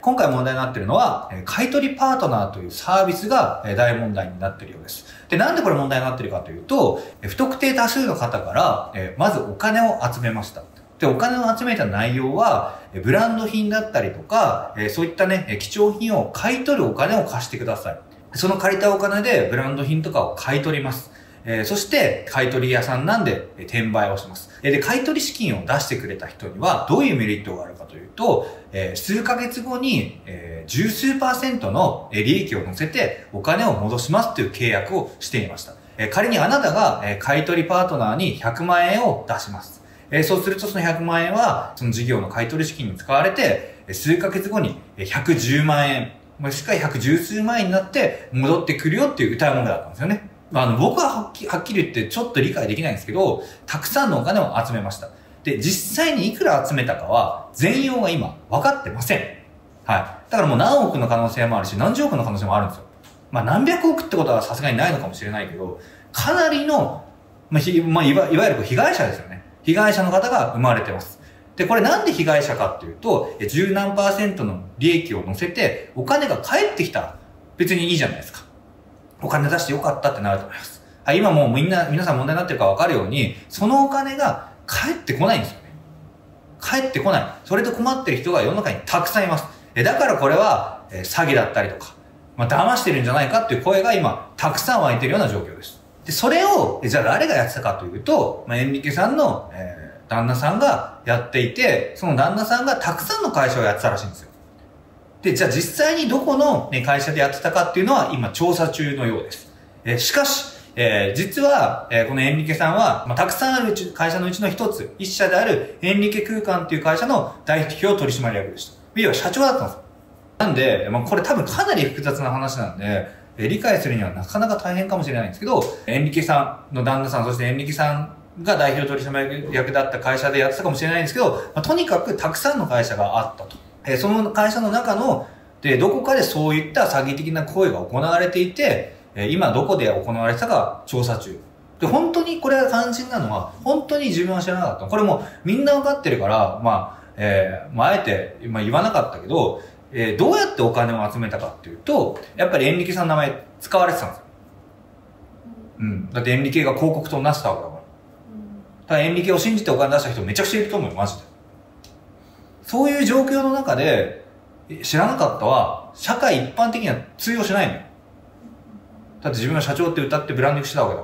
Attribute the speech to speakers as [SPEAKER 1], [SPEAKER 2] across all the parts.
[SPEAKER 1] 今回問題になっているのは、買取パートナーというサービスが大問題になっているようです。で、なんでこれ問題になっているかというと、不特定多数の方から、まずお金を集めました。で、お金を集めた内容は、ブランド品だったりとか、そういったね、貴重品を買い取るお金を貸してください。その借りたお金でブランド品とかを買い取ります。そして、買取屋さんなんで、転売をします。で、買取資金を出してくれた人には、どういうメリットがあるかというと、数ヶ月後に、十数%の利益を乗せてお金を戻しますという契約をしていました。仮にあなたが、買取パートナーに100万円を出します。そうするとその100万円は、その事業の買取資金に使われて、数ヶ月後に110万円、もしくは110数万円になって戻ってくるよっていう歌い物だったんですよね。僕ははっきり言ってちょっと理解できないんですけど、たくさんのお金を集めました。で、実際にいくら集めたかは、全容が今、分かってません。はい。だからもう何億の可能性もあるし、何十億の可能性もあるんですよ。何百億ってことはさすがにないのかもしれないけど、かなりの、いわゆる被害者ですよね。被害者の方が生まれてます。で、これなんで被害者かっていうと、十何%の利益を乗せて、お金が返ってきたら、別にいいじゃないですか。お金出してよかったってなると思います。はい、今もう皆さん問題になってるか分かるように、そのお金が返ってこないんですよね。返ってこない。それと困ってる人が世の中にたくさんいます。だからこれは、詐欺だったりとか、騙してるんじゃないかっていう声が今、たくさん湧いてるような状況です。で、それを、じゃあ誰がやってたかというと、エンリケさんの、旦那さんがやっていて、その旦那さんがたくさんの会社をやってたらしいんですよ。で、じゃあ実際にどこの会社でやってたかっていうのは今調査中のようです。しかし、実は、このエンリケさんは、たくさんある会社のうちの一つ、一社であるエンリケ空間っていう会社の代表取締役でした。要は社長だったんですよ。なんで、これ多分かなり複雑な話なんで、理解するにはなかなか大変かもしれないんですけど、エンリケさんの旦那さん、そしてエンリケさんが代表取締役だった会社でやってたかもしれないんですけど、とにかくたくさんの会社があったと。その会社の中の、どこかでそういった詐欺的な行為が行われていて、今どこで行われてたか調査中。で、本当にこれが肝心なのは、本当に自分は知らなかった。これもみんなわかってるから、あえて、言わなかったけど、どうやってお金を集めたかっていうと、やっぱりエンリケさんの名前使われてたんですよ。うん。だってエンリケが広告塔になってたわけだから。ただエンリケを信じてお金出した人めちゃくちゃいると思うよ、マジで。そういう状況の中で、知らなかったは、社会一般的には通用しないのよ。だって自分が社長って歌ってブランディングしてたわけだから。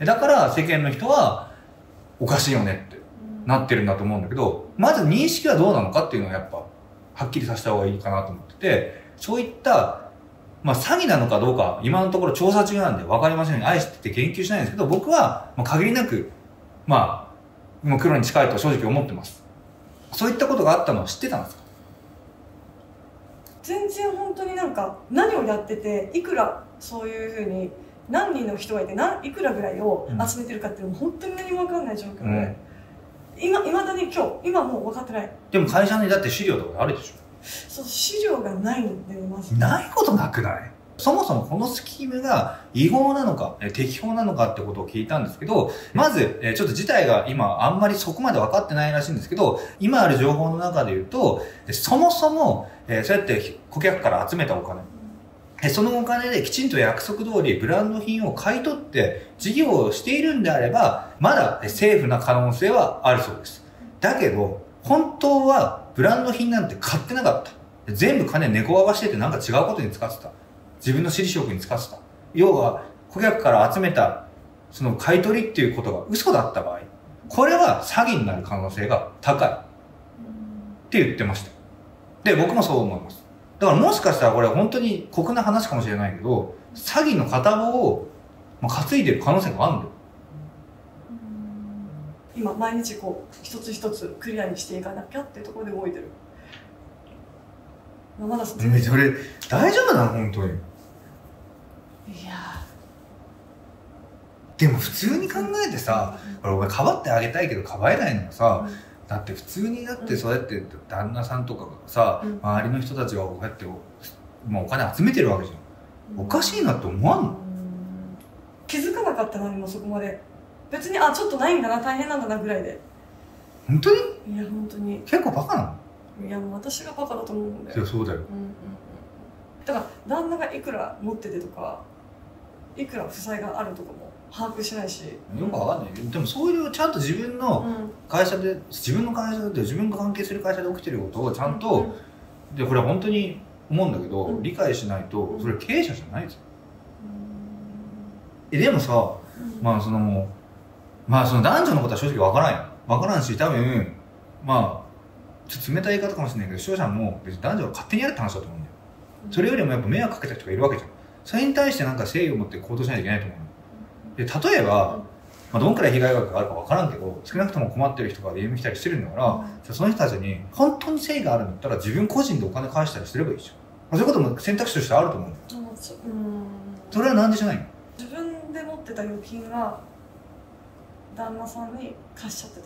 [SPEAKER 1] だから世間の人は、おかしいよねってなってるんだと思うんだけど、まず認識はどうなのかっていうのはやっぱ、はっきりさせた方がいいかなと思ってて、そういった、詐欺なのかどうか、今のところ調査中なんで分かりません。愛してて言及しないんですけど、僕は、限りなく、もう黒に近いと正直思ってます。そういったことがあったのは知ってたんですか？
[SPEAKER 2] 全然本当に何をやってて、いくらそういうふうに何人の人がいていくらぐらいを集めてるかっていうのも本当に何も分かんない状況で、いまだに今もう分かってない。
[SPEAKER 1] でも会社にだって資料とかあるでしょ？
[SPEAKER 2] そう、資料がないんで、まず。
[SPEAKER 1] ないことなくない？そもそもこのスキームが違法なのか、適法なのかってことを聞いたんですけど、まず、ちょっと事態が今あんまりそこまで分かってないらしいんですけど、今ある情報の中で言うと、そもそも、そうやって顧客から集めたお金、そのお金できちんと約束通りブランド品を買い取って事業をしているんであれば、まだセーフな可能性はあるそうです。だけど、本当はブランド品なんて買ってなかった。全部金猫ばばしてて違うことに使ってた。自分の私利私欲に使ってた。要は、顧客から集めた、その買い取りっていうことが嘘だった場合、これは詐欺になる可能性が高い。って言ってました。で、僕もそう思います。だからもしかしたらこれは本当に酷な話かもしれないけど、詐欺の片棒を担いでる可能性があるんだよ。
[SPEAKER 2] 今、毎日一つ一つクリアにしていかなきゃっていうところで動いてる。まだそれ、
[SPEAKER 1] 大丈夫なの本当に。
[SPEAKER 2] いや
[SPEAKER 1] でも普通に考えてさ、俺かばってあげたいけどかばえないのがさ、だって普通にだってそうやって旦那さんとかがさ、周りの人たちがこうやってお金集めてるわけじゃん。おかしいなって思わんの？
[SPEAKER 2] 気づかなかったのにもそこまで。別にちょっとないんだな、大変なんだなぐらいで。
[SPEAKER 1] 本当に？
[SPEAKER 2] いや本当に。
[SPEAKER 1] 結構バカなの？
[SPEAKER 2] いやもう私がバカだと思うんだよ。
[SPEAKER 1] いやそうだよ。
[SPEAKER 2] だから旦那がいくら持っててとかいくら負債があるとかも把握しないし、
[SPEAKER 1] よくわかんない。でもそういうちゃんと自分の会社で、自分の会社で自分が関係する会社で起きてることをちゃんと、でこれは本当に思うんだけど、理解しないとそれ経営者じゃないですよ。でもさ、まあその男女のことは正直わからんし、多分まあちょっと冷たい言い方かもしれないけど、視聴者も別に男女は勝手にやるって話だと思うんだよ。それよりもやっぱ迷惑かけた人がいるわけじゃん。それに対してなんか誠意を持って行動しないといけないと思うの。で例えば、どんくらい被害額があるか分からんけど、少なくとも困ってる人が DM 来たりしてるんだから、その人たちに本当に誠意があるんだったら自分個人でお金返したりすればいいでしょ。そういうことも選択肢としてあると思う。それはなんでじゃないの？
[SPEAKER 2] 自分で持ってた預金が旦那さんに貸しちゃった。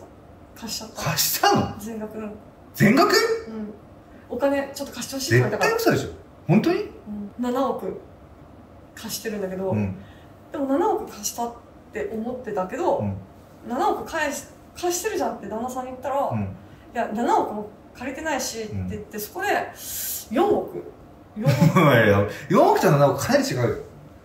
[SPEAKER 1] 貸したの？
[SPEAKER 2] 全額の。
[SPEAKER 1] 全額？
[SPEAKER 2] お金ちょっと貸してほしいって言われたから。
[SPEAKER 1] 絶対嘘でしょ。本当に
[SPEAKER 2] ？7億貸してるんだけど、でも7億貸したって思ってたけど、7億貸してるじゃんって旦那さんに言ったら、いや7億も借りてないしって言って、そこで4億4
[SPEAKER 1] 億と7億かなり違うよ。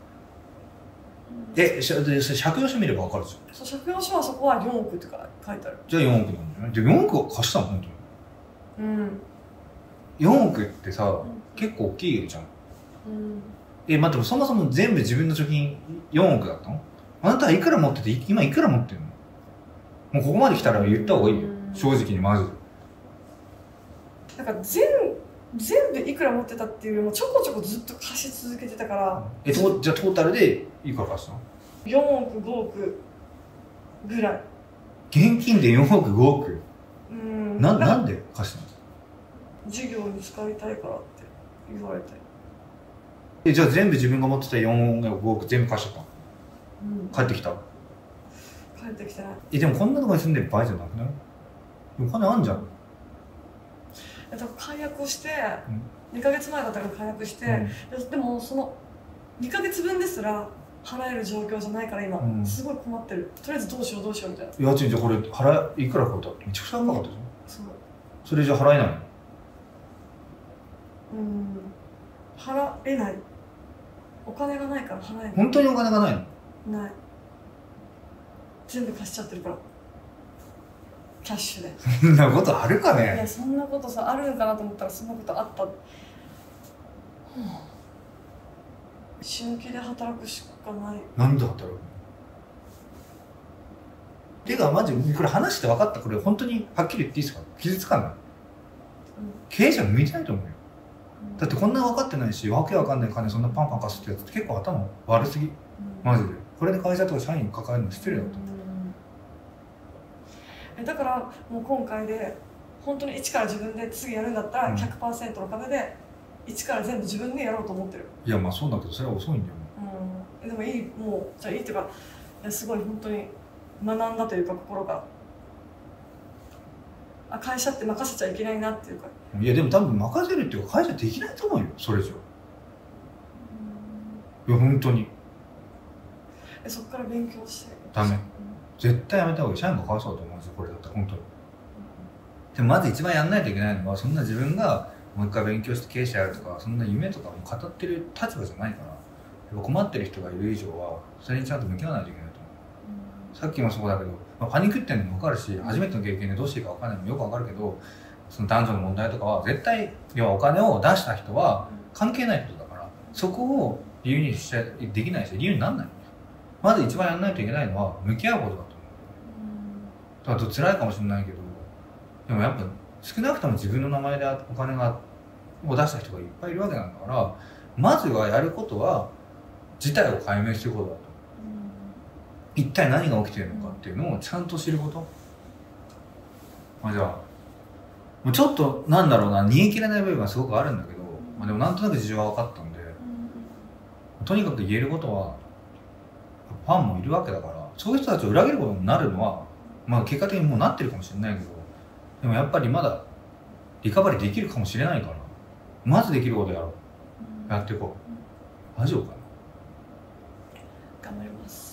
[SPEAKER 1] 借用書見れば分かるじゃん。
[SPEAKER 2] そう、借用書はそこは4億って書いてある。
[SPEAKER 1] じゃあ4億なんじゃない？で4億を貸したの本当に。4億ってさ、結構大きいじゃん。待って、そもそも全部自分の貯金4億だったの？あなたはいくら持ってて、今いくら持ってるの？もうここまで来たら言った方がいいよ。正直にマジで。
[SPEAKER 2] なんか全部いくら持ってたっていうよりもちょこちょこずっと貸し続けてたから。
[SPEAKER 1] じゃあトータルでいくら貸したの
[SPEAKER 2] ？4億5億ぐらい。
[SPEAKER 1] 現金で4億5億？なんで貸したの？
[SPEAKER 2] 事業に使いたいからって言われて。
[SPEAKER 1] じゃあ全部自分が持ってた4億5億全部貸しちゃった？帰ってきた？
[SPEAKER 2] 帰ってきてない。
[SPEAKER 1] でもこんなとこに住んでる場合じゃなくない？お金あんじゃん。
[SPEAKER 2] だから解約をして、2ヶ月前だったから解約して、でもその2ヶ月分ですら払える状況じゃないから今、すごい困ってる。とりあえずどうしようみたいな。
[SPEAKER 1] 家賃じゃこれいくらかかった？めちゃくちゃ高かったじゃん。それじゃ払えないの？
[SPEAKER 2] 払えない。お金がないから払えない。
[SPEAKER 1] 本当にお金がないの？
[SPEAKER 2] ない。全部貸しちゃってるから。キャッシュで。
[SPEAKER 1] そんなことあるかね？
[SPEAKER 2] いや、そんなことさ、あるのかなと思ったらそんなことあった。死ぬ気で働くしかない。
[SPEAKER 1] なんで働くの？てかマジこれ話して分かった。これ本当にはっきり言っていいですか？傷つかない。経営者向いてないと思うよ。だってこんな分かってないし、わけわかんない金そんなパンパン貸すってやつって結構頭悪すぎ。マジで。これで会社とか社員抱えるの失礼だと思う。
[SPEAKER 2] だからもう今回で本当に一から自分で次やるんだったら 100% の壁で一から全部自分でやろうと思ってる。
[SPEAKER 1] いやまあそうだけどそれは遅いんだよ。
[SPEAKER 2] でもいい、もうじゃあいいっていうか、すごい本当に学んだというか、心が会社って任せちゃいけないなっていうか。
[SPEAKER 1] いやでも多分任せるっていうか会社できないと思うよ、それ以上。いや本当に
[SPEAKER 2] そっから勉強して
[SPEAKER 1] ダメ。絶対やめた方がいい。社員がかわいそうだと思うんですよ、これだったら本当に。でもまず一番やんないといけないのは、そんな自分がもう一回勉強して経営者やるとか、そんな夢とかも語ってる立場じゃないから、やっぱ困ってる人がいる以上はそれにちゃんと向き合わないといけないと思う。さっきもそうだけど、パニックっていうのも分かるし、初めての経験でどうしていいか分からないのもよく分かるけど、その男女の問題とかは絶対、要はお金を出した人は関係ないことだから、そこを理由にしちゃできないし、理由にならない。まず一番やらないといけないのは向き合うことだと思う。だから辛いかもしれないけど、でもやっぱ少なくとも自分の名前でお金を出した人がいっぱいいるわけなんだから、まずはやることは事態を解明することだと。一体何が起きているのかっていうのをちゃんと知ること。じゃあもうちょっとなんだろうな、煮え切れない部分はすごくあるんだけど、でもなんとなく事情が分かったんで、とにかく言えることは、ファンもいるわけだから、そういう人たちを裏切ることになるのは、結果的にもうなってるかもしれないけど、でもやっぱりまだリカバリーできるかもしれないから、まずできることやろう。やっていこう。大丈夫かな？
[SPEAKER 2] 頑張ります。